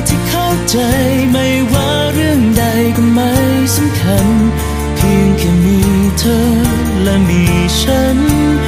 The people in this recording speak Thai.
ที่เข้าใจไม่ว่าเรื่องใดก็ไม่สำคัญเพียงแค่มีเธอและมีฉัน